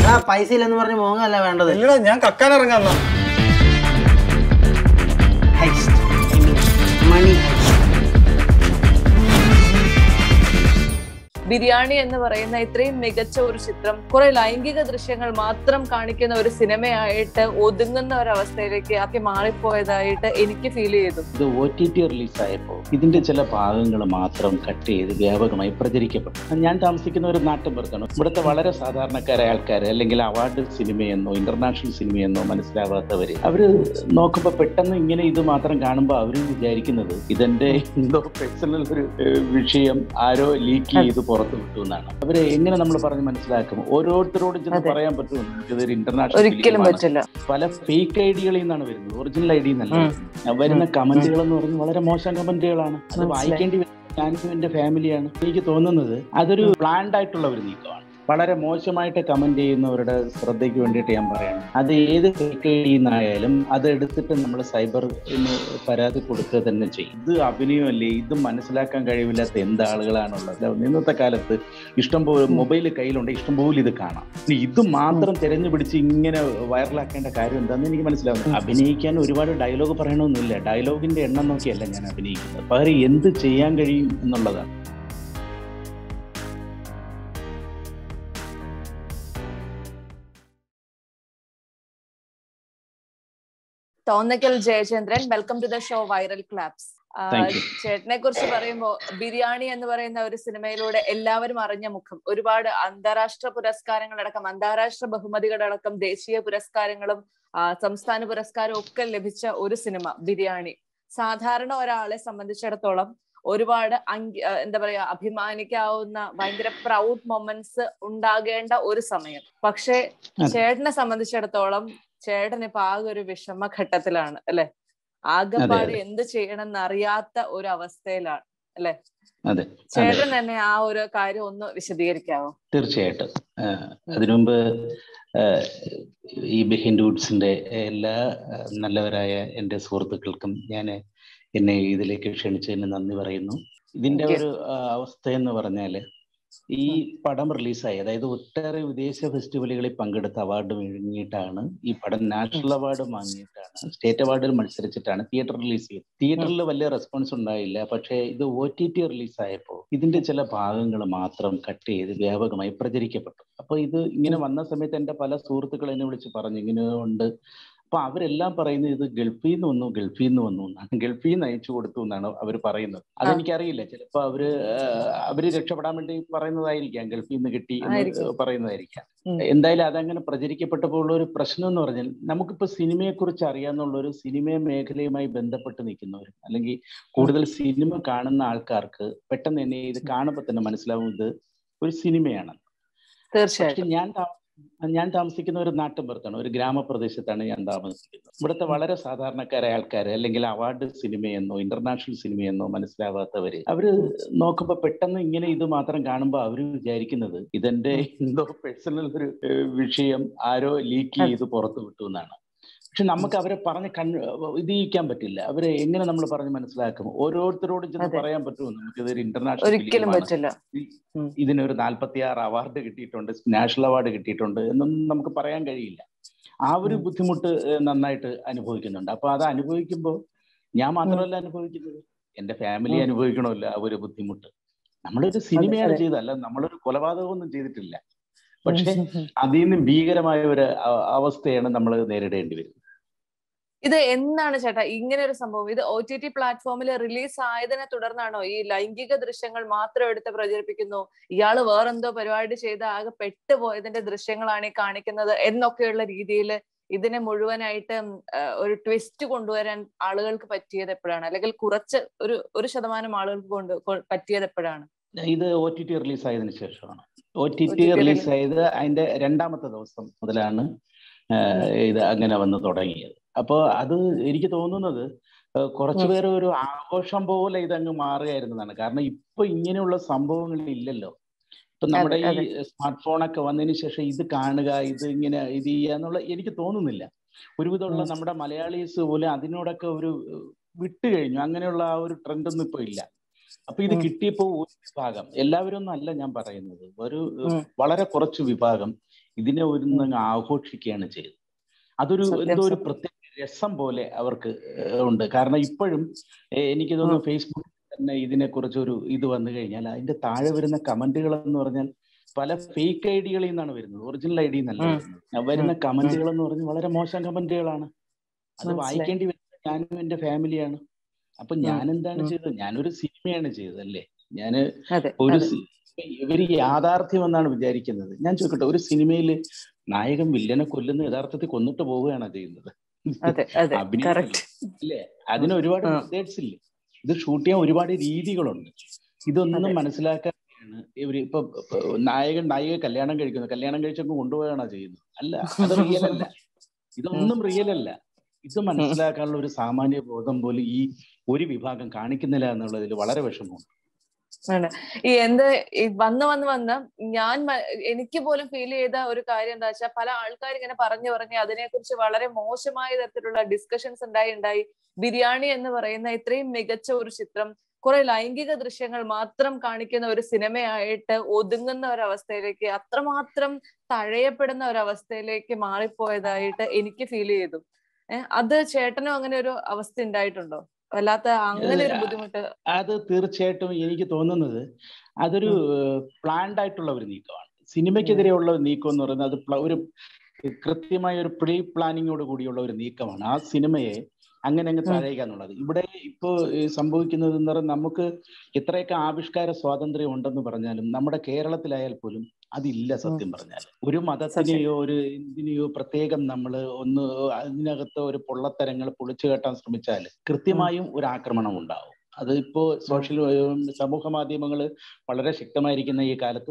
പൈസ ഇല്ലെന്ന് പറഞ്ഞ് മോങ്ങല്ല വേണ്ടത്. ഇല്ലടാ, ഞാൻ കക്കാൻ ഇറങ്ങാം. ബിരിയാണി എന്ന് പറയുന്ന ഇത്രയും മികച്ച ഒരു ചിത്രം കുറെ ലൈംഗിക ദൃശ്യങ്ങൾ മാത്രം കാണിക്കുന്ന ഒരു സിനിമയായിട്ട് ഒതുങ്ങുന്ന ഒരവസ്ഥയിലേക്ക് ആക്കി മാറിപ്പോയതായിട്ട് എനിക്ക് ഫീൽ ചെയ്തു. ഇത് OTT റിലീസായപ്പോൾ ഇതിന്റെ ചില ഭാഗങ്ങൾ മാത്രം കട്ട് ചെയ്ത് വ്യാപകമായി പ്രചരിക്കപ്പെട്ടു. ഞാൻ താമസിക്കുന്ന ഒരു നാട്ടിൻപുറത്താണ്. ഇവിടുത്തെ വളരെ സാധാരണക്കാരായ ആൾക്കാർ, അല്ലെങ്കിൽ അവാർഡ് സിനിമയെന്നോ ഇന്റർനാഷണൽ സിനിമയെന്നോ മനസ്സിലാവാത്തവര്, അവര് നോക്കുമ്പോൾ പെട്ടെന്ന് ഇങ്ങനെ ഇത് മാത്രം കാണുമ്പോൾ അവര് വിചാരിക്കുന്നത് ഇതെന്റെ എന്തോ പേഴ്സണൽ ഒരു വിഷയം ആരോ ലീക്ക് ചെയ്ത് പുറത്തു വിട്ടു എന്നാണ്. അവരെ എങ്ങനെ നമ്മൾ പറഞ്ഞ് മനസ്സിലാക്കും? ഓരോരുത്തരോടും ചെന്ന് പറയാൻ പറ്റുമോ ഇതൊരു ഇന്റർനാഷണൽ? ഒരിക്കലും പറ്റില്ല. പല ഫേക്ക് ഐഡികളിൽ നിന്നാണ് വരുന്നത്, ഒറിജിനൽ ഐഡി എന്നല്ല. വരുന്ന കമന്റുകൾ എന്ന് പറഞ്ഞാൽ വളരെ മോശം കമന്റുകളാണ്. അത് വായിക്കേണ്ടി വരുന്നത് ഞാനും എന്റെ ഫാമിലിയാണ്. എനിക്ക് തോന്നുന്നത് അതൊരു പ്ലാൻഡ് ആയിട്ടുള്ള ഒരു നീക്കമാണ്. വളരെ മോശമായിട്ട് കമന്റ് ചെയ്യുന്നവരുടെ ശ്രദ്ധയ്ക്ക് വേണ്ടിയിട്ട് ഞാൻ പറയണം, അത് ഏത് ഫേക്ക് ഐ ഡിന്നായാലും അത് എടുത്തിട്ട് നമ്മൾ സൈബറിന് പരാതി കൊടുക്കുക തന്നെ ചെയ്യും. ഇത് അഭിനയമല്ലേ, ഇത് മനസ്സിലാക്കാൻ കഴിവില്ലാത്ത എന്താളുകളാണുള്ളത്. ഇന്നത്തെ കാലത്ത് ഇഷ്ടംപോലെ മൊബൈൽ കയ്യിലുണ്ട്, ഇഷ്ടംപോലെ ഇത് കാണാം. ഇത് മാത്രം തിരഞ്ഞു പിടിച്ച് ഇങ്ങനെ വൈറലാക്കേണ്ട കാര്യം എന്താണെന്ന് എനിക്ക് മനസ്സിലാവുന്നു. അഭിനയിക്കാൻ ഒരുപാട് ഡയലോഗ് പറയണമെന്നില്ല, ഡയലോഗിന്റെ എണ്ണം നോക്കിയല്ല ഞാൻ അഭിനയിക്കുന്നത്, പകരം എന്ത് ചെയ്യാൻ കഴിയും എന്നുള്ളതാണ്. Thonnakkal Jayachandran, welcome to the show viral claps. ചേട്ടനെ കുറിച്ച് പറയുമ്പോൾ ബിരിയാണി എന്ന് പറയുന്ന ഒരു സിനിമയിലൂടെ എല്ലാവരും അറിഞ്ഞ മുഖം, ഒരുപാട് അന്താരാഷ്ട്ര പുരസ്കാരങ്ങളടക്കം, അന്താരാഷ്ട്ര ബഹുമതികളടക്കം, ദേശീയ പുരസ്കാരങ്ങളും സംസ്ഥാന പുരസ്കാരവും ഒക്കെ ലഭിച്ച ഒരു സിനിമ ബിരിയാണി. സാധാരണ ഒരാളെ സംബന്ധിച്ചിടത്തോളം ഒരുപാട് എന്താ പറയാ, അഭിമാനിക്കാവുന്ന ഭയങ്കര പ്രൗഡ് മൊമെന്റ്സ് ഉണ്ടാകേണ്ട ഒരു സമയം. പക്ഷെ ചേട്ടനെ സംബന്ധിച്ചിടത്തോളം ചേട്ടൻ ഇപ്പൊ ആകെ ഒരു വിഷമഘട്ടത്തിലാണ് അല്ലെ? ആകെപ്പാട് എന്ത് ചെയ്യണം എന്നറിയാത്ത ഒരു അവസ്ഥയിലാണ് അല്ലെ? ചേട്ടൻ തന്നെ ആ ഒരു കാര്യം ഒന്ന് വിശദീകരിക്കാവോ? തീർച്ചയായിട്ടും. അതിനുമുമ്പ് ഈ ബിഹൈൻഡ് വുഡ്സിന്റെ എല്ലാ നല്ലവരായ എൻ്റെ സുഹൃത്തുക്കൾക്കും ഞാൻ എന്നെ ഇതിലേക്ക് ക്ഷണിച്ചതിന് നന്ദി പറയുന്നു. ഇതിന്റെ ഒരു അവസ്ഥ എന്ന് പറഞ്ഞാല്, ഈ പടം റിലീസായി, അതായത് ഒട്ടേറെ വിദേശ ഫെസ്റ്റിവലുകളിൽ പങ്കെടുത്ത് അവാർഡ് വാങ്ങിയിട്ടാണ് ഈ പടം നാഷണൽ അവാർഡ് വാങ്ങിയിട്ടാണ്, സ്റ്റേറ്റ് അവാർഡിൽ മത്സരിച്ചിട്ടാണ് തിയേറ്റർ റിലീസ് ചെയ്തത്. തിയേറ്ററിൽ വലിയ റെസ്പോൺസ് ഉണ്ടായില്ല. പക്ഷേ ഇത് OTT റിലീസായപ്പോൾ ഇതിന്റെ ചില ഭാഗങ്ങൾ മാത്രം കട്ട് ചെയ്ത് വ്യാപകമായി പ്രചരിക്കപ്പെട്ടു. അപ്പൊ ഇത് ഇങ്ങനെ വന്ന സമയത്ത് എൻ്റെ പല സുഹൃത്തുക്കൾ എന്നെ വിളിച്ച് പറഞ്ഞു ഇങ്ങനെ ഉണ്ട്. അപ്പൊ അവരെല്ലാം പറയുന്നത് ഇത് ഗൾഫിൽ നിന്ന് വന്നു എന്നാണ്, ഗൾഫിൽ നിന്ന് അയച്ചു കൊടുത്തു എന്നാണ് അവർ പറയുന്നത്. അതെനിക്കറിയില്ല, ചിലപ്പോൾ അവര് രക്ഷപ്പെടാൻ വേണ്ടി പറയുന്നതായിരിക്കാം, ഗൾഫിൽ നിന്ന് കിട്ടി എന്ന് പറയുന്നതായിരിക്കാം. എന്തായാലും അതങ്ങനെ പ്രചരിക്കപ്പെട്ടപ്പോൾ ഉള്ള ഒരു പ്രശ്നം എന്ന് പറഞ്ഞാൽ, നമുക്കിപ്പോ സിനിമയെ കുറിച്ച് അറിയാന്നുള്ളൊരു സിനിമ മേഖലയുമായി ബന്ധപ്പെട്ട് നിൽക്കുന്നവർ, അല്ലെങ്കിൽ കൂടുതൽ സിനിമ കാണുന്ന ആൾക്കാർക്ക് പെട്ടെന്ന് തന്നെ ഇത് കാണുമ്പോൾ തന്നെ മനസ്സിലാവും ഇത് ഒരു സിനിമയാണ്. തീർച്ചയായിട്ടും. ഞാൻ താമസിക്കുന്ന ഒരു നാട്ടിൻപുറത്താണ്, ഒരു ഗ്രാമപ്രദേശത്താണ് ഞാൻ താമസിക്കുന്നത്. ഇവിടുത്തെ വളരെ സാധാരണക്കാരായ ആൾക്കാർ, അല്ലെങ്കിൽ അവാർഡ് സിനിമയെന്നോ ഇന്റർനാഷണൽ സിനിമയെന്നോ മനസ്സിലാവാത്തവര്, അവര് നോക്കുമ്പോൾ പെട്ടെന്ന് ഇങ്ങനെ ഇത് മാത്രം കാണുമ്പോൾ അവര് വിചാരിക്കുന്നത് ഇതെന്റെ എന്തോ പേഴ്സണൽ ഒരു വിഷയം ആരോ ലീക്ക് ചെയ്ത് പുറത്തു വിട്ടു എന്നാണ്. പക്ഷെ നമുക്ക് അവരെ പറഞ്ഞ് ഇത് ചെയ്യിക്കാൻ പറ്റില്ല. അവരെ എങ്ങനെ നമ്മൾ പറഞ്ഞ് മനസ്സിലാക്കും? ഓരോരുത്തരോടും ചെന്ന് പറയാൻ പറ്റുമോ നമുക്ക് ഇതൊരു ഇന്റർനാഷണൽ ഫിലിമാണ്, ഇതിനൊരു 46 അവാർഡ് കിട്ടിയിട്ടുണ്ട്, നാഷണൽ അവാർഡ് കിട്ടിയിട്ടുണ്ട് എന്നൊന്നും നമുക്ക് പറയാൻ കഴിയില്ല. ആ ഒരു ബുദ്ധിമുട്ട് നന്നായിട്ട് അനുഭവിക്കുന്നുണ്ട്. അപ്പൊ അത് അനുഭവിക്കുമ്പോൾ ഞാൻ മാത്രമല്ല അനുഭവിക്കുന്നത്, എന്റെ ഫാമിലി അനുഭവിക്കണമല്ലോ ആ ഒരു ബുദ്ധിമുട്ട്. നമ്മളൊരു സിനിമയാണ് ചെയ്തല്ല, നമ്മളൊരു കൊലപാതകമൊന്നും ചെയ്തിട്ടില്ല. പക്ഷെ അതിൽ നിന്ന് ഭീകരമായ ഒരു അവസ്ഥയാണ് നമ്മൾ നേരിടേണ്ടി വരുന്നത്. ഇത് എന്താണ് ചേട്ടാ ഇങ്ങനെ ഒരു സംഭവം? ഇത് OTT പ്ലാറ്റ്ഫോമിൽ റിലീസ് ആയതിനെ തുടർന്നാണോ ഈ ലൈംഗിക ദൃശ്യങ്ങൾ മാത്രം എടുത്ത് പ്രചരിപ്പിക്കുന്നു, ഇയാള് വേറെന്തോ പരിപാടി ചെയ്ത് ആകെ പെട്ടുപോയതിന്റെ ദൃശ്യങ്ങളാണ് ഈ കാണിക്കുന്നത് എന്നൊക്കെയുള്ള രീതിയിൽ ഇതിനെ മുഴുവനായിട്ട് ഒരു ട്വിസ്റ്റ് കൊണ്ടുവരാൻ ആളുകൾക്ക് പറ്റിയത് എപ്പോഴാണ്? അല്ലെങ്കിൽ കുറച്ച് ഒരു ശതമാനം ആളുകൾക്ക് പറ്റിയത് എപ്പോഴാണ്? ഇത് OTT റിലീസ് ആയതിനു ശേഷമാണ്. OTT റിലീസ് ആയത് അതിന്റെ 2ാമത്തെ ദിവസം മുതലാണ് ഇത് അങ്ങനെ വന്ന് തുടങ്ങിയത്. അപ്പോൾ അത് എനിക്ക് തോന്നുന്നത് കുറച്ചുപേര് ഒരു ആഘോഷം പോലെ ഇതങ്ങ് മാറുകയായിരുന്നതാണ്. കാരണം ഇപ്പൊ ഇങ്ങനെയുള്ള സംഭവങ്ങൾ ഇല്ലല്ലോ. ഇപ്പൊ നമ്മുടെ ഈ സ്മാർട്ട് ഫോണൊക്കെ വന്നതിന് ശേഷം ഇത് കാണുക, ഇത് ഇങ്ങനെ ഇത് ചെയ്യുക എന്നുള്ള എനിക്ക് തോന്നുന്നില്ല. ഒരുവിധമുള്ള നമ്മുടെ മലയാളീസ് പോലും അതിനോടൊക്കെ ഒരു വിട്ടുകഴിഞ്ഞു. അങ്ങനെയുള്ള ആ ഒരു ട്രെൻഡൊന്നും ഇപ്പൊ ഇല്ല. അപ്പൊ ഇത് കിട്ടിയപ്പോ ഒരു വിഭാഗം, എല്ലാവരും ഒന്നും അല്ല ഞാൻ പറയുന്നത്, ഒരു വളരെ കുറച്ച് വിഭാഗം ഇതിനെ ഒരു ആഘോഷിക്കുകയാണ് ചെയ്തത്. അതൊരു എന്തോ ഒരു പ്രത്യേക രസം പോലെ അവർക്ക് ഉണ്ട്. കാരണം ഇപ്പോഴും എനിക്ക് തോന്നുന്നു ഫേസ്ബുക്കിൽ തന്നെ ഇതിനെക്കുറിച്ചൊരു ഇത് വന്നു കഴിഞ്ഞാൽ അതിന്റെ താഴെ വരുന്ന കമന്റുകൾ എന്ന് പറഞ്ഞാൽ പല ഫേക്ക് ഐഡികളിൽ നിന്നാണ് വരുന്നത്, ഒറിജിനൽ ഐഡി എന്നല്ല വരുന്നത്. വരുന്ന കമന്റുകൾ എന്ന് പറഞ്ഞാൽ വളരെ മോശം കമന്റുകളാണ്. അത് വായിക്കേണ്ടി വരുന്നത് ഞാനും എന്റെ ഫാമിലിയാണ്. അപ്പൊ ഞാൻ എന്താണ് ചെയ്തത്? ഞാനൊരു സിനിമയാണ് ചെയ്തത് അല്ലേ. ഞാന് ഒരു ഇവര് യാഥാർത്ഥ്യം എന്നാണ് വിചാരിക്കുന്നത്. ഞാൻ ചോദിക്കട്ടെ, ഒരു സിനിമയിൽ നായകൻ വില്ലനെ കൊല്ലുന്ന യഥാർത്ഥത്തിൽ കൊന്നിട്ട് പോവുകയാണ് ചെയ്യുന്നത്. അല്ലേ? അതിന് ഒരുപാട് മെത്തേഡ്സ് ഇല്ലേ. ഇത് ഷൂട്ട് ചെയ്യാൻ ഒരുപാട് രീതികളുണ്ട്. ഇതൊന്നും മനസ്സിലാക്കാനാണ് ഇവര് ഇപ്പൊ നായിക കല്യാണം കഴിച്ചൊക്കെ കൊണ്ടുപോവുകയാണോ ചെയ്യുന്നത്? അല്ല, അത് റിയൽ അല്ല. ഇതൊന്നും റിയൽ അല്ല. ഇത് മനസ്സിലാക്കാനുള്ള ഒരു സാമാന്യ ബോധം പോലും ഈ ഒരു വിഭാഗം കാണിക്കുന്നില്ല എന്നുള്ളതിൽ വളരെ വിഷമമുണ്ട്. ഈ വന്ന് എനിക്ക് പോലും ഫീൽ ചെയ്ത ഒരു കാര്യം എന്താ വെച്ചാൽ, പല ആൾക്കാർ ഇങ്ങനെ പറഞ്ഞു അതിനെക്കുറിച്ച് വളരെ മോശമായ തരത്തിലുള്ള ഡിസ്കഷൻസ് ഉണ്ടായി. ബിരിയാണി എന്ന് പറയുന്ന ഇത്രയും മികച്ച ഒരു ചിത്രം കുറെ ലൈംഗിക ദൃശ്യങ്ങൾ മാത്രം കാണിക്കുന്ന ഒരു സിനിമയായിട്ട് ഒതുങ്ങുന്ന ഒരവസ്ഥയിലേക്ക്, അത്രമാത്രം തഴയപ്പെടുന്ന ഒരവസ്ഥയിലേക്ക് മാറിപ്പോയതായിട്ട് എനിക്ക് ഫീൽ ചെയ്തു. അത് ചേട്ടനും അങ്ങനെ ഒരു അവസ്ഥ ഉണ്ടായിട്ടുണ്ടോ? വല്ലാത്ത അങ്ങനെ ഒരു ബുദ്ധിമുട്ട്? അത് തീർച്ചയായിട്ടും എനിക്ക് തോന്നുന്നത് അതൊരു പ്ലാൻഡ് ആയിട്ടുള്ള ഒരു നീക്കമാണ്. സിനിമയ്ക്കെതിരെയുള്ള ഒരു നീക്കം എന്ന് പറയുന്നത് അത് ഒരു കൃത്യമായ ഒരു പ്രീ പ്ലാനിങ്ങോട് കൂടിയുള്ള ഒരു നീക്കമാണ്. ആ സിനിമയെ അങ്ങ് തഴയുക എന്നുള്ളത്. ഇവിടെ ഇപ്പോ സംഭവിക്കുന്നത് എന്ന് പറഞ്ഞാൽ, നമുക്ക് എത്രയൊക്കെ ആവിഷ്കാര സ്വാതന്ത്ര്യം ഉണ്ടെന്ന് പറഞ്ഞാലും നമ്മുടെ കേരളത്തിലായാൽ പോലും അതില്ല. സത്യം പറഞ്ഞാൽ ഒരു മതത്തിനെയോ ഒരു എന്തിനെയോ പ്രത്യേകം നമ്മൾ ഒന്ന് അതിനകത്ത് ഒരു പൊള്ളത്തരങ്ങൾ പൊളിച്ചു കെട്ടാൻ ശ്രമിച്ചാൽ കൃത്യമായും ഒരു ആക്രമണം ഉണ്ടാവും. അത് ഇപ്പോ സമൂഹ മാധ്യമങ്ങൾ വളരെ ശക്തമായിരിക്കുന്ന ഈ കാലത്ത്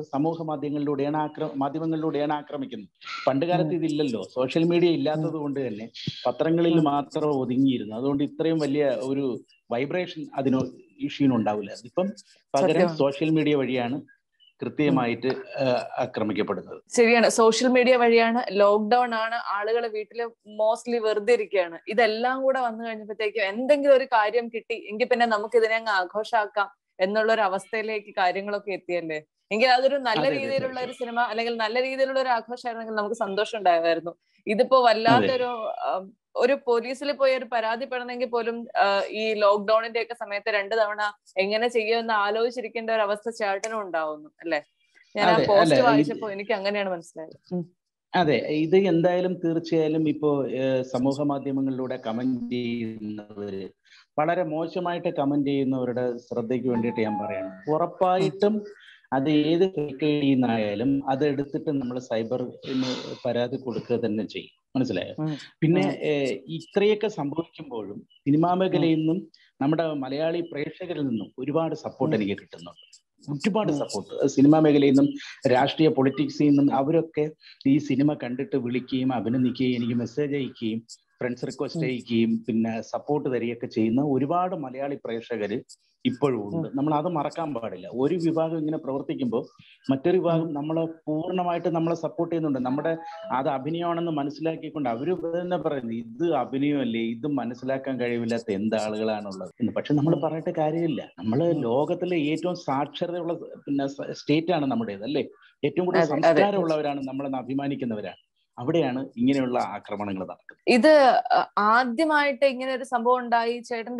മാധ്യമങ്ങളിലൂടെയാണ് ആക്രമിക്കുന്നത്. പണ്ട് കാലത്ത് ഇതില്ലല്ലോ. സോഷ്യൽ മീഡിയ ഇല്ലാത്തത് കൊണ്ട് തന്നെ പത്രങ്ങളിൽ മാത്രം ഒതുങ്ങിയിരുന്നു. അതുകൊണ്ട് ഇത്രയും വലിയ ഒരു വൈബ്രേഷൻ ഇഷ്യൂനുണ്ടാവില്ല. ഇപ്പം പകരം സോഷ്യൽ മീഡിയ വഴിയാണ് കൃത്യമായിട്ട് ആക്രമിക്കപ്പെടുന്നത്. ശരിയാണ്, സോഷ്യൽ മീഡിയ വഴിയാണ്. ലോക്ക്ഡൌൺ ആണ്, ആളുകൾ വീട്ടില് മോസ്റ്റ്ലി വെറുതെ ഇരിക്കുകയാണ്. ഇതെല്ലാം കൂടെ വന്നു കഴിഞ്ഞപ്പോഴത്തേക്കും എന്തെങ്കിലും ഒരു കാര്യം കിട്ടി എങ്കിൽ പിന്നെ നമുക്ക് ഇതിനെ അങ്ങ് ആഘോഷാക്കാം എന്നുള്ള ഒരു അവസ്ഥയിലേക്ക് കാര്യങ്ങളൊക്കെ എത്തിയല്ലേ. എങ്കിൽ അതൊരു നല്ല രീതിയിലുള്ള ഒരു സിനിമ അല്ലെങ്കിൽ നല്ല രീതിയിലുള്ള ഒരു ആഘോഷമായിരുന്നെങ്കിൽ നമുക്ക് സന്തോഷം ഉണ്ടാകുമായിരുന്നു. ഇതിപ്പോ വല്ലാത്തൊരു ഒരു പോലീസിൽ പോയി ഒരു പരാതിപ്പെടണമെങ്കിൽ പോലും ഈ ലോക്ക്ഡൌണിന്റെ ഒക്കെ സമയത്ത് 2 തവണ എങ്ങനെ ചെയ്യുമെന്ന് ആലോചിച്ചിരിക്കേണ്ട ഒരു അവസ്ഥ ചേട്ടനും ഉണ്ടാവുന്നു അല്ലെ. ഞാൻ ആ പോസ്റ്റ് വായിച്ചപ്പോ എനിക്ക് അങ്ങനെയാണ് മനസ്സിലായത്. അതെ, ഇത് എന്തായാലും തീർച്ചയായും ഇപ്പോ സമൂഹ മാധ്യമങ്ങളിലൂടെ കമന്റ് ചെയ്യുന്നവര്, വളരെ മോശമായിട്ട് കമന്റ് ചെയ്യുന്നവരുടെ ശ്രദ്ധയ്ക്ക് വേണ്ടിയിട്ട് ഞാൻ പറയണം, ഉറപ്പായിട്ടും അത് ഏത് ഫേക്ക് ഐ ഡിന്നായാലും അത് എടുത്തിട്ട് നമ്മൾ സൈബറിന് പരാതി കൊടുക്കുക തന്നെ ചെയ്യും. മനസ്സിലായോ? പിന്നെ ഇത്രയൊക്കെ സംഭവിക്കുമ്പോഴും സിനിമാ മേഖലയിൽ നിന്നും നമ്മുടെ മലയാളി പ്രേക്ഷകരിൽ നിന്നും ഒരുപാട് സപ്പോർട്ട് എനിക്ക് കിട്ടുന്നുണ്ട്. ഒരുപാട് സപ്പോർട്ട് സിനിമാ മേഖലയിൽ നിന്നും രാഷ്ട്രീയ പൊളിറ്റിക്സിൽ നിന്നും അവരൊക്കെ ഈ സിനിമ കണ്ടിട്ട് വിളിക്കുകയും അഭിനന്ദിക്കുകയും എനിക്ക് മെസ്സേജ് അയക്കുകയും ഫ്രണ്ട്സ് റിക്വസ്റ്റ് അയക്കുകയും പിന്നെ സപ്പോർട്ട് തരികയൊക്കെ ചെയ്യുന്ന ഒരുപാട് മലയാളി പ്രേക്ഷകര് ഇപ്പോഴും ഉണ്ട്. നമ്മൾ അത് മറക്കാൻ പാടില്ല. ഒരു വിഭാഗം ഇങ്ങനെ പ്രവർത്തിക്കുമ്പോൾ മറ്റൊരു വിഭാഗം നമ്മളെ പൂർണ്ണമായിട്ട് നമ്മളെ സപ്പോർട്ട് ചെയ്യുന്നുണ്ട്. നമ്മുടെ അത് അഭിനയമാണെന്ന് മനസ്സിലാക്കിക്കൊണ്ട് അവര് തന്നെ പറയുന്നത് ഇത് അഭിനയമല്ലേ, ഇത് മനസ്സിലാക്കാൻ കഴിവില്ലാത്ത എന്താളുകളാണുള്ളത് എന്ന്. പക്ഷെ നമ്മൾ പറയട്ടെ കാര്യമില്ല. നമ്മള് ലോകത്തിലെ ഏറ്റവും സാക്ഷരതയുള്ള പിന്നെ സ്റ്റേറ്റ് ആണ് നമ്മുടേത് അല്ലേ. ഏറ്റവും കൂടുതൽ സംസ്കാരമുള്ളവരാണ്, നമ്മളെന്ന് അഭിമാനിക്കുന്നവരാണ്. അവിടെയാണ് ഇങ്ങനെയുള്ള ആക്രമണങ്ങൾ നടക്കുന്നത്. ഇത് ആദ്യമായിട്ട് ഇങ്ങനെ ഒരു സംഭവം ഉണ്ടായി ചേട്ടന്റെ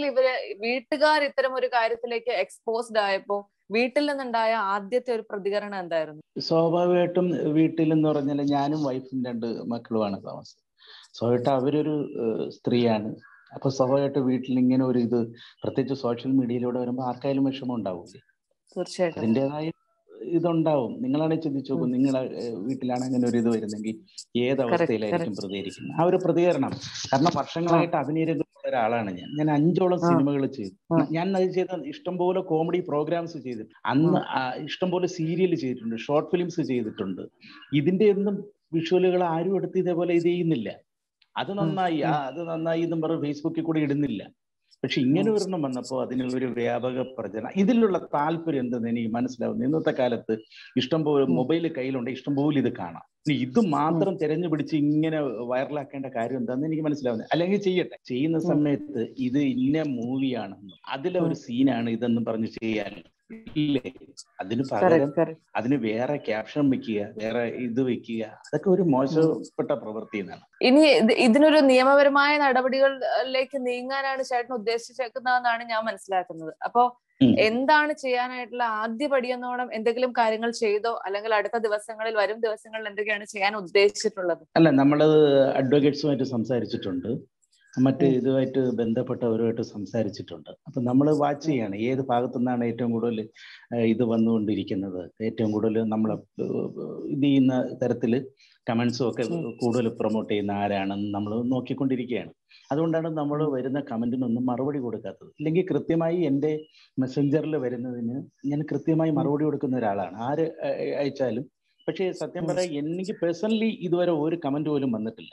വീട്ടുകാർ ഇത്തരം ഒരു കാര്യത്തിലേക്ക് എക്സ്പോസ്ഡ് ആയപ്പോ വീട്ടിൽ നിന്നുണ്ടായ ആദ്യത്തെ ഒരു പ്രതികരണം എന്തായിരുന്നു? സ്വാഭാവികമായിട്ടും വീട്ടിൽ എന്ന് പറഞ്ഞാൽ ഞാനും വൈഫും 2 മക്കളുമാണ് താമസം. സ്വാഭാവികമായിട്ട് അവരൊരു സ്ത്രീയാണ്. അപ്പൊ സ്വാഭാവികമായിട്ട് വീട്ടിൽ ഇങ്ങനെ ഒരു ഇത് പ്രത്യേകിച്ച് സോഷ്യൽ മീഡിയയിലൂടെ വരുമ്പോൾ ആർക്കായാലും വിഷമം ഉണ്ടാവില്ലേ. തീർച്ചയായിട്ടും അതിൻ്റെതായ ഇതുണ്ടാവും. നിങ്ങളാണെങ്കിൽ ചിന്തിച്ചു നോക്കും, നിങ്ങളെ വീട്ടിലാണ് അങ്ങനെ ഒരു ഇത് വരുന്നെങ്കിൽ ഏതവസ്ഥയിലായിരിക്കും പ്രതികരിക്കുന്നത്. ആ ഒരു പ്രതികരണം, കാരണം വർഷങ്ങളായിട്ട് അഭിനയിക്കുന്ന ഒരാളാണ് ഞാൻ 5ഓളം സിനിമകൾ ചെയ്തു. ഞാൻ അത് ചെയ്ത ഇഷ്ടംപോലെ കോമഡി പ്രോഗ്രാംസ് ചെയ്തിട്ടുണ്ട്. അന്ന് ഇഷ്ടംപോലെ സീരിയൽ ചെയ്തിട്ടുണ്ട്, ഷോർട്ട് ഫിലിംസ് ചെയ്തിട്ടുണ്ട്. ഇതിന്റെ ഒന്നും വിഷ്വലുകൾ ആരും എടുത്ത് ഇതേപോലെ ഇത് ചെയ്യുന്നില്ല. അത് നന്നായി എന്നും പറഞ്ഞ് ഫേസ്ബുക്കിൽ കൂടെ ഇടുന്നില്ല. പക്ഷെ ഇങ്ങനെ ഒരെണ്ണം വന്നപ്പോൾ അതിനുള്ളൊരു വ്യാപക പ്രചരണം, ഇതിലുള്ള താല്പര്യം എന്തെന്ന് എനിക്ക് മനസ്സിലാവുന്നു. ഇന്നത്തെ കാലത്ത് ഇഷ്ടംപോലെ മൊബൈൽ കയ്യിലുണ്ട്, ഇഷ്ടംപോലെ ഇത് കാണാം. ഇത് മാത്രം തിരഞ്ഞു പിടിച്ച് ഇങ്ങനെ വൈറലാക്കേണ്ട കാര്യം എന്താണെന്ന് എനിക്ക് മനസ്സിലാവുന്നത്. അല്ലെങ്കിൽ ചെയ്യട്ടെ, ചെയ്യുന്ന സമയത്ത് ഇത് ഇന്ന മൂവിയാണെന്നും അതിലെ ഒരു സീനാണ് ഇതെന്നും പറഞ്ഞ് ചെയ്യാൻ ഇല്ലേ? അതിന് പകരം അതിന് വേറെ ക്യാപ്ഷൻ വെക്കുക, വേറെ ഇത് വെക്കുക, അതൊക്കെ ഒരു മോശപ്പെട്ട പ്രവൃത്തി എന്നാണ്. ഇനി ഇതിനൊരു നിയമപരമായ നടപടികളിലേക്ക് നീങ്ങാനാണ് ചേട്ടൻ ഉദ്ദേശിച്ചേക്കുന്നതെന്നാണ് ഞാൻ മനസ്സിലാക്കുന്നത്. അപ്പോ എന്താണ് ചെയ്യാനായിട്ടുള്ള ആദ്യ പടിയെന്നോണം എന്തെങ്കിലും കാര്യങ്ങൾ ചെയ്തോ, അല്ലെങ്കിൽ അടുത്ത ദിവസങ്ങളിൽ, വരും ദിവസങ്ങളിൽ എന്തൊക്കെയാണ് ചെയ്യാൻ ഉദ്ദേശിച്ചിട്ടുള്ളത്? അല്ല, നമ്മള് അഡ്വക്കേറ്റ്സുമായിട്ട് സംസാരിച്ചിട്ടുണ്ട്, മറ്റ് ഇതുമായിട്ട് ബന്ധപ്പെട്ടവരുമായിട്ട് സംസാരിച്ചിട്ടുണ്ട്. അപ്പൊ നമ്മൾ വാച്ച് ചെയ്യാണ് ഏത് ഭാഗത്തു നിന്നാണ് ഏറ്റവും കൂടുതൽ ഇത് വന്നുകൊണ്ടിരിക്കുന്നത്, ഏറ്റവും കൂടുതൽ നമ്മളെ ഇത് ചെയ്യുന്ന തരത്തിൽ കമന്റ്സും ഒക്കെ കൂടുതൽ പ്രൊമോട്ട് ചെയ്യുന്ന ആരാണെന്ന് നമ്മൾ നോക്കിക്കൊണ്ടിരിക്കുകയാണ്. അതുകൊണ്ടാണ് നമ്മൾ വരുന്ന കമന്റിനൊന്നും മറുപടി കൊടുക്കാത്തത്. ഇല്ലെങ്കിൽ കൃത്യമായി എൻ്റെ മെസ്സഞ്ചറിൽ വരുന്നതിന് ഞാൻ കൃത്യമായി മറുപടി കൊടുക്കുന്ന ഒരാളാണ്, ആര് അയച്ചാലും. പക്ഷേ സത്യം പറയാൻ എനിക്ക് പേഴ്സണലി ഇതുവരെ ഒരു കമന്റ് പോലും വന്നിട്ടില്ല.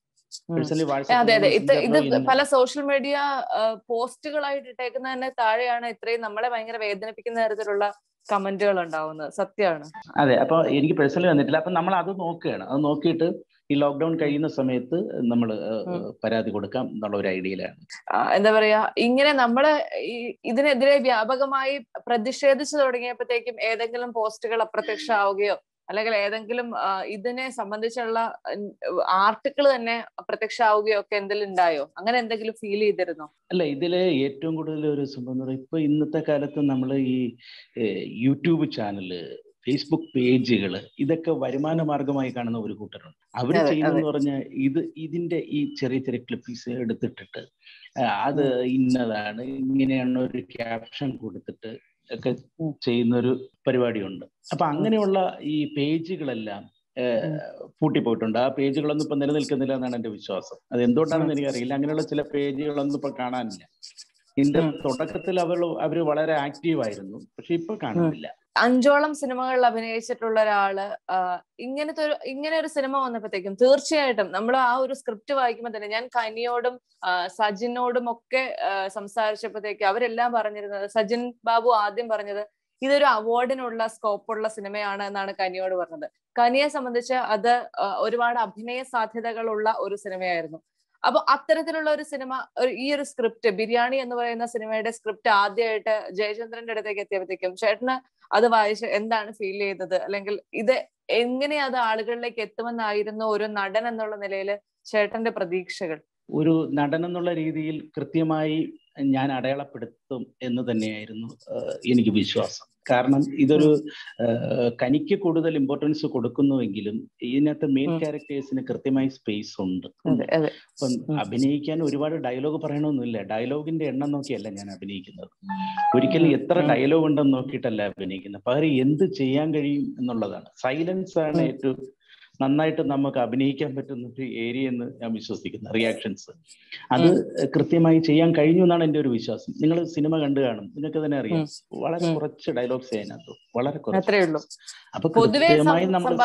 അതെ, ഇത് പല സോഷ്യൽ മീഡിയ പോസ്റ്റുകളായിട്ട് ഇട്ടേക്കുന്നതിന് താഴെയാണ് ഇത്രയും നമ്മളെ ഭയങ്കര വേദനിപ്പിക്കുന്ന തരത്തിലുള്ള കമന്റുകൾ ഉണ്ടാവുന്നത്. സത്യമാണ്. അതെ, അപ്പൊ എനിക്ക് പേഴ്സണലി വന്നിട്ടില്ല. അപ്പൊ നമ്മൾ അത് നോക്കുകയാണ്. അത് നോക്കിയിട്ട് ഈ ലോക്ക്ഡൌൺ കഴിയുന്ന സമയത്ത് നമ്മൾ പരാതി കൊടുക്കാം എന്നുള്ള ഒരു ഐഡിയയിലാണ്. എന്താ പറയാ, ഇങ്ങനെ നമ്മള് ഇതിനെതിരെ വ്യാപകമായി പ്രതിഷേധിച്ചു തുടങ്ങിയപ്പോഴത്തേക്കും ഏതെങ്കിലും പോസ്റ്റുകൾ അപ്രത്യക്ഷമാവുകയോ അല്ലെങ്കിൽ ഏതെങ്കിലും ഇതിനെ സംബന്ധിച്ചുള്ള ആർട്ടിക്കിൾ തന്നെ പ്രത്യക്ഷമാവുകയോ ഒക്കെ എന്തെങ്കിലും ഉണ്ടായോ? അങ്ങനെ എന്തെങ്കിലും ഫീൽ ചെയ്തിരുന്നോ? അല്ല, ഇതില് ഏറ്റവും കൂടുതൽ ഒരു സംഭവം ഇപ്പൊ ഇന്നത്തെ കാലത്ത് നമ്മൾ ഈ യൂട്യൂബ് ചാനല്, ഫേസ്ബുക്ക് പേജുകള്, ഇതൊക്കെ വരുമാന മാർഗമായി കാണുന്ന ഒരു കൂട്ടരുണ്ട്. അവര് ചെയ്യുന്നതെന്ന് പറഞ്ഞാൽ ഇതിന്റെ ഈ ചെറിയ ചെറിയ ക്ലിപ്പിങ്സ് എടുത്തിട്ടിട്ട് അത് ഇന്നതാണ് ഇങ്ങനെയാണ് ഒരു ക്യാപ്ഷൻ കൊടുത്തിട്ട് ഒക്കെ ചെയ്യുന്നൊരു പരിപാടിയുണ്ട്. അപ്പൊ അങ്ങനെയുള്ള ഈ പേജുകളെല്ലാം പൂട്ടിപ്പോയിട്ടുണ്ട്. ആ പേജുകളൊന്നും ഇപ്പൊ നിലനിൽക്കുന്നില്ല എന്നാണ് എന്റെ വിശ്വാസം. അത് എന്തുകൊണ്ടാണെന്ന് എനിക്കറിയില്ല. അങ്ങനെയുള്ള ചില പേജുകളൊന്നും ഇപ്പൊ കാണാനില്ല. ഇതിന്റെ തുടക്കത്തിൽ അവര് വളരെ ആക്റ്റീവായിരുന്നു, പക്ഷെ ഇപ്പൊ കാണുന്നില്ല. 5ഓളം സിനിമകളിൽ അഭിനയിച്ചിട്ടുള്ള ഒരാള് ഇങ്ങനെ ഒരു സിനിമ വന്നപ്പോഴത്തേക്കും തീർച്ചയായിട്ടും നമ്മൾ ആ ഒരു സ്ക്രിപ്റ്റ് വായിക്കുമ്പോൾ തന്നെ, ഞാൻ കനിയോടും സജിനോടും ഒക്കെ സംസാരിച്ചപ്പോഴത്തേക്ക് അവരെല്ലാം പറഞ്ഞിരുന്നത്, സജിൻ ബാബു ആദ്യം പറഞ്ഞത് ഇതൊരു അവാർഡിനുള്ള സ്കോപ്പുള്ള സിനിമയാണ് എന്നാണ് കനിയോട് പറഞ്ഞത്. കനിയെ സംബന്ധിച്ച് അത് ഒരുപാട് അഭിനയ സാധ്യതകളുള്ള ഒരു സിനിമയായിരുന്നു. അപ്പൊ അത്തരത്തിലുള്ള ഒരു സിനിമ, ഈ ഒരു സ്ക്രിപ്റ്റ്, ബിരിയാണി എന്ന് പറയുന്ന സിനിമയുടെ സ്ക്രിപ്റ്റ് ആദ്യമായിട്ട് ജയചന്ദ്രന്റെ അടുത്തേക്ക് എത്തിയപ്പോഴത്തേക്കും ചേട്ടന് അത് വായിച്ച് എന്താണ് ഫീൽ ചെയ്തത്? അല്ലെങ്കിൽ ഇത് എങ്ങനെ അത് ആളുകളിലേക്ക് എത്തുമെന്നായിരുന്നു ഒരു നടൻ എന്നുള്ള നിലയിൽ ചേട്ടന്റെ പ്രതീക്ഷകൾ? ഒരു നടൻ എന്നുള്ള രീതിയിൽ കൃത്യമായി ഞാൻ അടയാളപ്പെടുത്തും എന്ന് തന്നെയായിരുന്നു എനിക്ക് വിശ്വാസം. കാരണം ഇതൊരു കനിക്ക് കൂടുതൽ ഇമ്പോർട്ടൻസ് കൊടുക്കുന്നുവെങ്കിലും ഇതിനകത്ത് മെയിൻ ക്യാരക്ടേഴ്സിന് കൃത്യമായി സ്പേസ് ഉണ്ട്. അപ്പം അഭിനയിക്കാൻ ഒരുപാട് ഡയലോഗ് പറയണമെന്നില്ല. ഡയലോഗിന്റെ എണ്ണം നോക്കിയല്ല ഞാൻ അഭിനയിക്കുന്നത്. ഒരിക്കലും എത്ര ഡയലോഗ് ഉണ്ടെന്ന് നോക്കിയിട്ടല്ല അഭിനയിക്കുന്നത്, പകരം എന്ത് ചെയ്യാൻ കഴിയും എന്നുള്ളതാണ്. സൈലൻസ് ആണ് ഏറ്റവും നന്നായിട്ട് നമുക്ക് അഭിനയിക്കാൻ പറ്റുന്ന ഒരു ഏരിയ എന്ന് ഞാൻ വിശ്വസിക്കുന്നു. റിയാക്ഷൻസ് അത് കൃത്യമായി ചെയ്യാൻ കഴിഞ്ഞു എന്നാണ് എൻ്റെ ഒരു വിശ്വാസം. നിങ്ങൾ സിനിമ കണ്ടു കാണും, നിങ്ങൾക്ക് തന്നെ അറിയാം, വളരെ കുറച്ച് ഡയലോഗ്സ് അതിനകത്ത്, വളരെ കുറച്ച്. അപ്പൊ കൃത്യമായി നമ്മൾ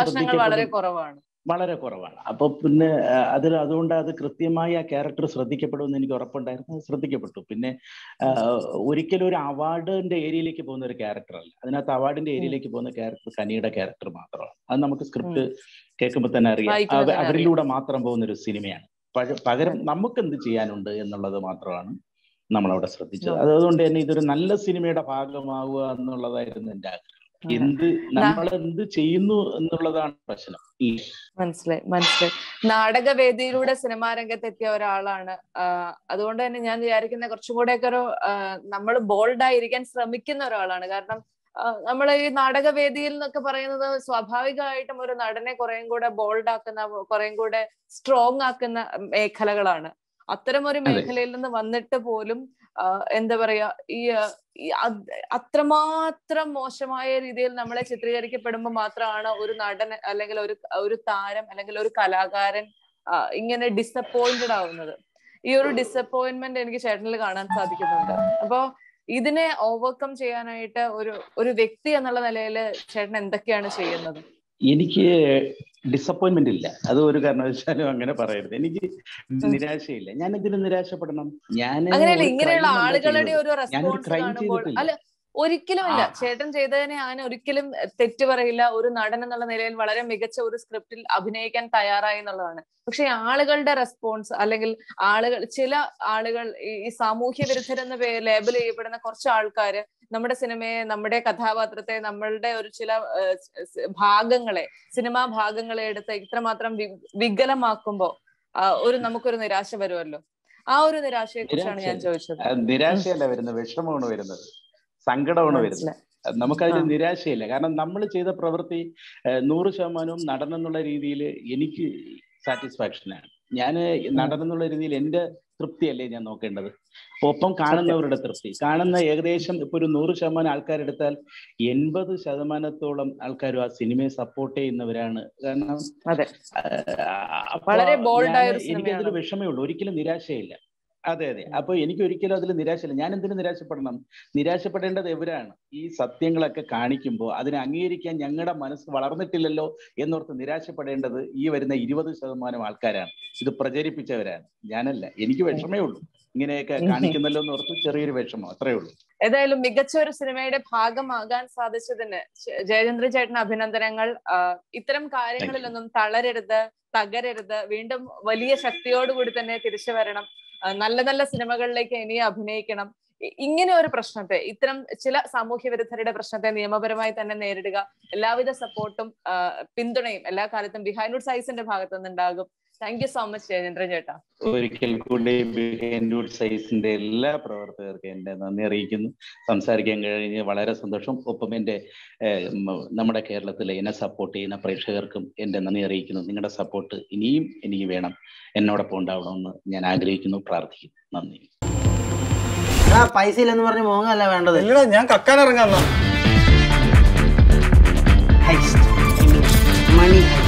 വളരെ കുറവാണ്. അപ്പൊ പിന്നെ അതുകൊണ്ട് അത് കൃത്യമായി ആ ക്യാരക്ടർ ശ്രദ്ധിക്കപ്പെടുമെന്ന് എനിക്ക് ഉറപ്പുണ്ടായിരുന്നു. അത് ശ്രദ്ധിക്കപ്പെട്ടു. പിന്നെ ഒരിക്കലും ഒരു അവാർഡിന്റെ ഏരിയയിലേക്ക് പോകുന്ന ഒരു ക്യാരക്ടർ അല്ല. അതിനകത്ത് അവാർഡിന്റെ ഏരിയയിലേക്ക് പോകുന്ന ക്യാരക്ടർ കനിയുടെ ക്യാരക്ടർ മാത്രമാണ്. അത് നമുക്ക് സ്ക്രിപ്റ്റ് കേൾക്കുമ്പോൾ തന്നെ അറിയാം. അവരിലൂടെ മാത്രം പോകുന്ന ഒരു സിനിമയാണ്. പകരം നമുക്ക് എന്ത് ചെയ്യാനുണ്ട് എന്നുള്ളത് മാത്രമാണ് നമ്മളവിടെ ശ്രദ്ധിച്ചത്. അതുകൊണ്ട് തന്നെ ഇതൊരു നല്ല സിനിമയുടെ ഭാഗമാവുക എന്നുള്ളതായിരുന്നു എൻ്റെ ആഗ്രഹം. നമ്മൾ എന്ത് ചെയ്യുന്നു എന്നുള്ളതാണ് പ്രശ്നം. മനസ്സിലായി. നാടകവേദിയിലൂടെ സിനിമാ രംഗത്തെത്തിയ ഒരാളാണ്. അതുകൊണ്ട് തന്നെ ഞാൻ വിചാരിക്കുന്ന കുറച്ചും കൂടെയൊക്കെ ഒരു നമ്മൾ ബോൾഡായിരിക്കാൻ ശ്രമിക്കുന്ന ഒരാളാണ്. കാരണം നമ്മൾ ഈ നാടകവേദിയിൽ എന്നൊക്കെ പറയുന്നത് സ്വാഭാവികമായിട്ടും ഒരു നടനെ കുറേം കൂടെ ബോൾഡ് ആക്കുന്ന, കുറേം കൂടെ സ്ട്രോങ് ആക്കുന്ന മേഖലകളാണ്. അത്തരം ഒരു മേഖലയിൽ നിന്ന് വന്നിട്ട് പോലും എന്താ പറയാ, ഈ അത്രമാത്രം മോശമായ രീതിയിൽ നമ്മളെ ചിത്രീകരിക്കപ്പെടുമ്പോൾ മാത്രമാണ് ഒരു നടൻ അല്ലെങ്കിൽ ഒരു താരം അല്ലെങ്കിൽ ഒരു കലാകാരൻ ഇങ്ങനെ ഡിസപ്പോയിന്റഡ് ആവുന്നത്. ഈ ഒരു ഡിസപ്പോയിന്റ്മെന്റ് എനിക്ക് ചേട്ടനിൽ കാണാൻ സാധിക്കുന്നുണ്ട്. അപ്പോ ഇതിനെ ഓവർകം ചെയ്യാനായിട്ട് ഒരു വ്യക്തി എന്നുള്ള നിലയിൽ ചേട്ടൻ എന്തൊക്കെയാണ് ചെയ്യുന്നത്? എനിക്ക് ഡിസപ്പോയിന്റ്മെന്റ് ഇല്ല. അത് ഒരു കാരണവശാലും അങ്ങനെ പറയരുത്. എനിക്ക് നിരാശയില്ല. ഞാൻ ഇതിന് നിരാശപ്പെടണം? ഞാനൊരു ക്രൈം ചെയ്തിട്ടില്ല. ഒരിക്കലും ഇല്ല. ചേട്ടൻ ചെയ്തതിനെ ഞാൻ ഒരിക്കലും തെറ്റ് പറയില്ല. ഒരു നടൻ എന്നുള്ള നിലയിൽ വളരെ മികച്ച ഒരു സ്ക്രിപ്റ്റിൽ അഭിനയിക്കാൻ തയ്യാറായി എന്നുള്ളതാണ്. പക്ഷെ ആളുകളുടെ റെസ്പോൺസ്, അല്ലെങ്കിൽ ചില ആളുകൾ ഈ സാമൂഹ്യ വിരുദ്ധരെന്ന് ലേബൽ ചെയ്യപ്പെടുന്ന കുറച്ച് ആൾക്കാര് നമ്മുടെ സിനിമയെ, നമ്മുടെ കഥാപാത്രത്തെ, നമ്മളുടെ ഒരു ചില ഭാഗങ്ങളെ, സിനിമാ ഭാഗങ്ങളെ എടുത്ത് ഇത്രമാത്രം വികലമാക്കുമ്പോ നമുക്കൊരു നിരാശ വരുമല്ലോ. ആ ഒരു നിരാശയെ കുറിച്ചാണ് ഞാൻ ചോദിച്ചത്. നിരാശയല്ല വരുന്നത്, വിഷമമാണ് വരുന്നത്, സങ്കടമാണ് വരുന്നത്. നമുക്കതിൽ നിരാശയില്ല. കാരണം നമ്മൾ ചെയ്ത പ്രവൃത്തി 100% നടനെന്നുള്ള രീതിയിൽ എനിക്ക് സാറ്റിസ്ഫാക്ഷനാണ്. ഞാൻ നടനെന്നുള്ള രീതിയിൽ എൻ്റെ തൃപ്തിയല്ലേ ഞാൻ നോക്കേണ്ടത്. ഒപ്പം കാണുന്നവരുടെ തൃപ്തി. കാണുന്ന ഏകദേശം ഇപ്പൊ ഒരു 100% ആൾക്കാരെടുത്താൽ 80% ആൾക്കാരും ആ സിനിമയെ സപ്പോർട്ട് ചെയ്യുന്നവരാണ്. കാരണം എനിക്കതിൽ വിഷമേ ഉള്ളൂ, ഒരിക്കലും നിരാശയില്ല. അതെ. അപ്പൊ എനിക്ക് ഒരിക്കലും അതിൽ നിരാശയില്ല. ഞാൻ എന്തിനു നിരാശപ്പെടണം? നിരാശപ്പെടേണ്ടത് എവരാണ്? ഈ സത്യങ്ങളൊക്കെ കാണിക്കുമ്പോൾ അതിനെ അംഗീകരിക്കാൻ ഞങ്ങളുടെ മനസ്സ് വളർന്നിട്ടില്ലല്ലോ എന്നോർത്ത് നിരാശപ്പെടേണ്ടത് ഈ വരുന്ന 20% ആൾക്കാരാണ്, ഇത് പ്രചരിപ്പിച്ചവരാണ്, ഞാനല്ല. എനിക്ക് വിഷമേ ഉള്ളൂ, ഇങ്ങനെയൊക്കെ കാണിക്കുന്നല്ലോ എന്നോർത്ത് ചെറിയൊരു വിഷമം, അത്രേ ഉള്ളൂ. ഏതായാലും മികച്ച ഒരു സിനിമയുടെ ഭാഗമാകാൻ സാധിച്ചതിന് ജയചന്ദ്രൻ ചേട്ടന് അഭിനന്ദനങ്ങൾ. ഇത്തരം കാര്യങ്ങളിലൊന്നും തളരരുത്, തകരരുത്. വീണ്ടും വലിയ ശക്തിയോടുകൂടി തന്നെ തിരിച്ചു വരണം. നല്ല നല്ല സിനിമകളിലേക്ക് ഇനിയും അഭിനയിക്കണം. ഇങ്ങനെ ഒരു പ്രശ്നത്തെ, ഇത്തരം ചില സാമൂഹ്യ വിരുദ്ധരുടെ പ്രശ്നത്തെ നിയമപരമായി തന്നെ നേരിടുക. എല്ലാവിധ സപ്പോർട്ടും പിന്തുണയും എല്ലാ കാലത്തും ബിഹൈൻഡ് വുഡ് സൈസിന്റെ ഭാഗത്തു നിന്നുണ്ടാകും. Thank you so much Jayachandran ചേട്ടാ. ഒരിക്കൽ കൂടി ബിഹൈൻഡ് വുഡ് സൈസിന്റെ എല്ലാ പ്രവർത്തകർക്കും എന്റെ നന്ദി അറിയിക്കുന്നു. സംസാരിക്കാൻ കഴിഞ്ഞ് വളരെ സന്തോഷം. ഒപ്പം നമ്മുടെ കേരളത്തിലെ എന്നെ സപ്പോർട്ട് ചെയ്യുന്ന പ്രേക്ഷകർക്കും എന്റെ നന്ദി അറിയിക്കുന്നു. നിങ്ങളുടെ സപ്പോർട്ട് ഇനിയും എനിക്ക് വേണം, എന്നോടൊപ്പം ഉണ്ടാവണമെന്ന് ഞാൻ ആഗ്രഹിക്കുന്നു, പ്രാർത്ഥിക്കുന്നു. നന്ദി. പൈസ ഇല്ലെന്ന് പറഞ്ഞ് മോങ്ങല്ല വേണ്ടത്. ഞാൻ കക്കാൻ ഇറങ്ങാം. മണി